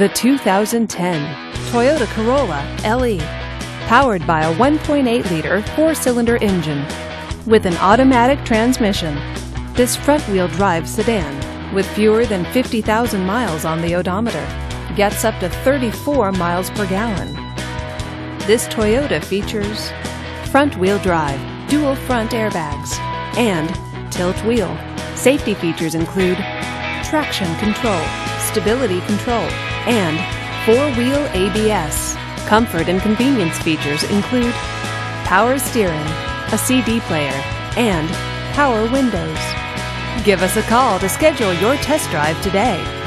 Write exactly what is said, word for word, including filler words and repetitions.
The two thousand ten Toyota Corolla L E, powered by a one point eight liter four-cylinder engine with an automatic transmission. This front-wheel drive sedan, with fewer than fifty thousand miles on the odometer, gets up to thirty-four miles per gallon. This Toyota features front-wheel drive, dual front airbags, and tilt wheel. Safety features include traction control, stability control, and four-wheel A B S. Comfort and convenience features include power steering, a C D player, and power windows. Give us a call to schedule your test drive today.